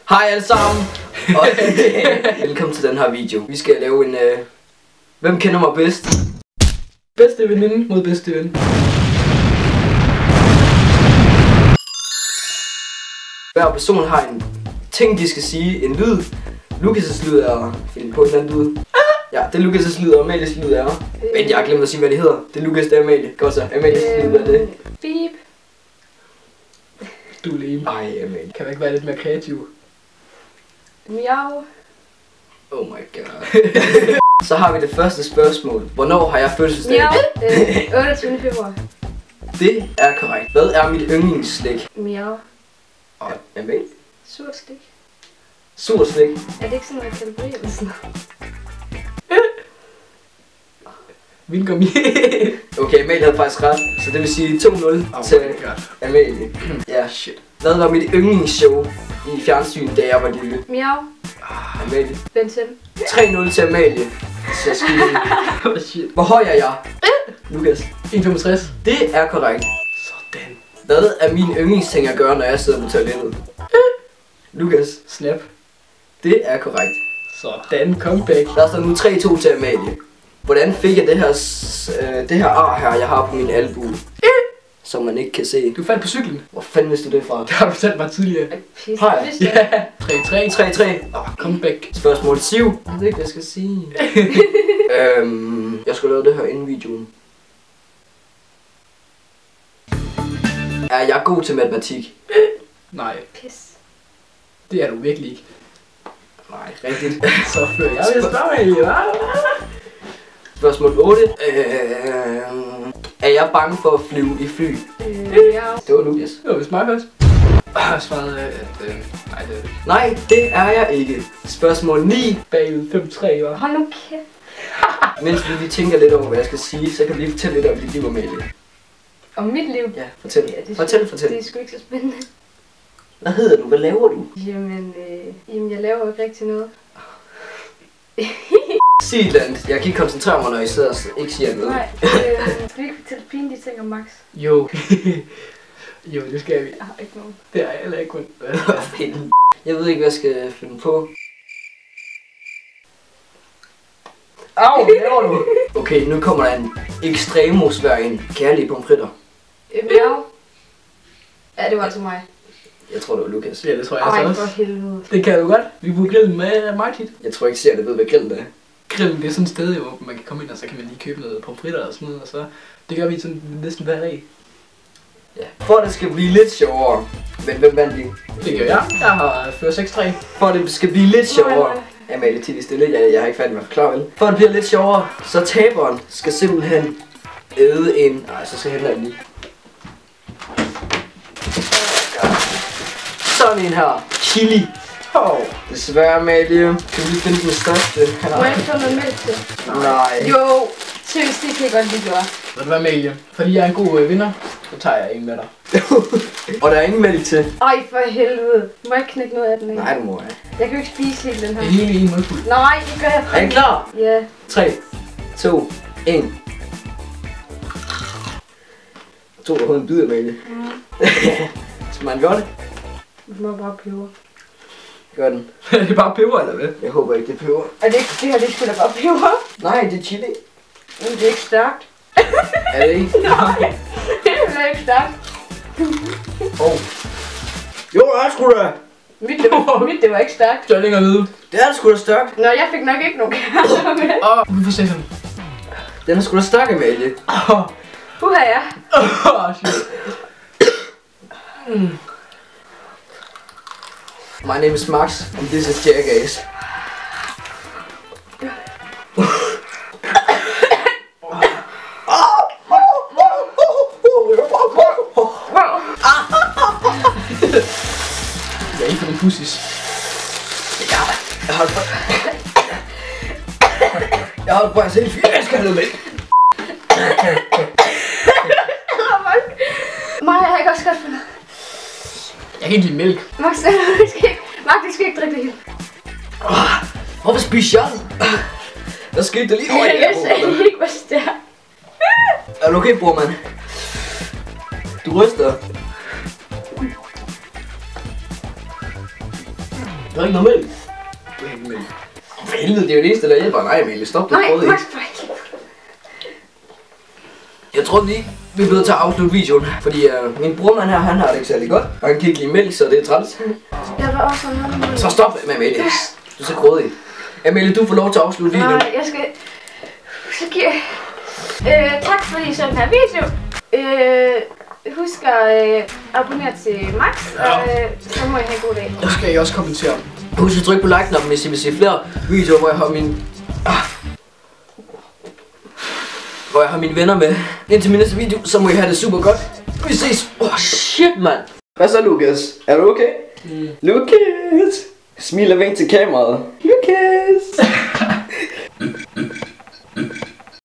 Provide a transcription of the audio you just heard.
Hej alle sammen, og velkommen til den her video. Vi skal lave en, hvem kender mig bedst? Bedste veninde mod bedste ven. Hver person har en ting, de skal sige, en lyd. Lukas' lyd er, finde på en eller anden lyd. Ja, det er Lukas' lyd, og Amalies lyd er. Men jeg har glemt at sige, hvad de hedder. Det er Lukas, det er Amalie. Godt så, Amalies lyd er det. Beep. Du er lame. Ej, Amalie. Kan du ikke være lidt mere kreativ? Miau. Oh my god. Så har vi det første spørgsmål. Hvornår har jeg fødselsdag? Miau. 28. februar. Det er korrekt. Hvad er mit yndlingsslik? Miau. Og Amalie? Surt stik. Surt slik. Er det ikke sådan noget kalori eller sådan noget? Vingummi. Okay, Amalie havde faktisk ret. Så det vil sige 2-0 til Amalie. Ja, shit. Hvad var mit yndlingsshow i fjernsyn, da jeg var lille? Miau. Amalie. Ben 10. 3-0 til Amalie. Så Shit. hvor høj er jeg? Lukas. 1,65. Det er korrekt. Sådan. Hvad er min yndlingsting at gøre, når jeg sidder på toilettet? Lukas. Snap. Det er korrekt. Sådan. Comeback. Der står nu 3-2 til Amalie. Hvordan fik jeg det her ar her, jeg har på min albue? Som man ikke kan se. Du faldt på cyklen. Hvor fanden vidste du det fra? Det har du fortalt mig tidligere. Pisse. Hej. Det vidste jeg. Ja. 3-3. Comeback. Spørgsmål 7. Jeg ved ikke, hvad jeg skal sige. Jeg skulle lave det her inden videoen. Er jeg god til matematik? Nej, Pis. det er du virkelig ikke. Nej, rigtigt. Så fører jeg vil spørge mig. Spørgsmål 8. Er jeg bange for at flyve i fly? Miau. Det var Lukas. Det var vist mig først. Jeg har svaret, at nej, det er det ikke. Nej, det er jeg ikke. Spørgsmål 9. Bagud 5-3, var. Hold nu kæft. Mens vi lige tænker lidt over, hvad jeg skal sige, så kan vi lige fortælle lidt om dit liv, Amalie. Om mit liv? Ja, fortæl. Ja, det er Fortæl. Det er sgu ikke så spændende. Hvad hedder du? Hvad laver du? Jamen, jeg laver jo ikke rigtig noget. Sig et eller andet. Jeg kan ikke koncentrere mig, når I sidder og ikke siger noget. Nej, skal vi ikke fortælle pinlige ting om Max? Jo. Jo, det skal vi. Jeg har ikke nogen. Det er jeg heller ikke kun. Jeg ved ikke, hvad jeg skal finde på. Au, hvad laver du? Okay, nu kommer der en ekstremo svær en. Kærlige pomfritter. Miau. Ja, det var altså mig. Jeg tror, det var Lukas. Ja, det tror jeg Ej, altså for også. helvede. Det kan du godt. Vi burde grille med mig tit. Jeg tror ikke, at ved, hvad grillen er. Grillen, det er sådan et sted, hvor man kan komme ind, og så kan man lige købe noget pomfritter og sådan noget, og så det gør vi sådan næsten hver dag. Ja. For at det skal blive lidt sjovere. Men hvem vandt lige? Det gør jeg. Jeg har ført 6-3. For at det skal blive lidt sjovere. Amalie, tit i stille. Jeg har ikke færdig med at forklare, vel? For at det bliver lidt sjovere, så taberen skal simpelthen æde en... Nej, så skal jeg hente den lige. Sådan en her. Chili. Desværre, Amalie. Kan vi lige finde den største? Må jeg ikke få noget mælk til? Nej. Jo, seriøst, det kan jeg godt lide, du er. Ved du hvad, Amalie? Fordi jeg er en god vinder, så tager jeg en med dig. Og der er ingen mælk til. Ej, for helvede. Må jeg ikke knække noget af den, ikke? Nej, du må ikke. Jeg kan jo ikke spise hele den Det er her. hele en mundfuld. Nej, det gør jeg Er I klar? Ja. 3, 2, 1. Du har en bid, Amalie. Smager den godt? Du må bare peber. Gør den. Er det bare peber, eller hvad? Jeg håber ikke, det peber. Er det ikke det her, det skulle da bare peber? Nej, det er chili. Men det er ikke stærkt. Er det ikke? Nej, det er ikke stærkt. Jo, det er sgu da. Mit, det var ikke stærkt. Så er det ikke at vide. Det er sgu da stærkt. Nå, jeg fik nok ikke nogen kærester med. Vi får se sådan. Den er sgu da stærk, Amalie. Puha, ja. Shit. My name is Max, and this is Jackass. Jeg er ikke for nogle pussies. Jeg holder på. Jeg holder på at se fire. Jeg skal have noget mælk. Maja, jeg kan også godt finde. Jeg kan ikke lide mælk. Max, du skal ikke drikke det hele. Hvorfor spiser jeg den? Der skete der lige. Jeg sagde ikke, hvor stærkt. Er du okay, bror, mand? Du ryster. Der er ikke noget mælk. Du er ikke med. For helvede, det er jo det eneste, der hjælper. Nej, Amalie, stop det. Nej, Prøv Max, ikke. for helvede. Jeg tror lige, vi er blevet til at afslutte videoen. Fordi min brormand her, han har det ikke særlig godt. Og han kan ikke lide mælk, så det er træls. Jeg var også noget. Så stop med Amalie. Du er så grådig. Amalie, du får lov til at afslutte videoen. Nej, jeg skal... Så giver... tak fordi I så den her video. Husk at abonnere til Max, og så må I have en god dag. Og skal I også kommentere. Husk at trykke på like-knappen, hvis I vil se flere videoer, hvor jeg har mine venner med. Indtil min næste video, så må I have det super godt. Vi ses. Shit, mand. Hvad så, Lukas? Er du okay? Lukas! Smil og vink til kameraet. Lukas!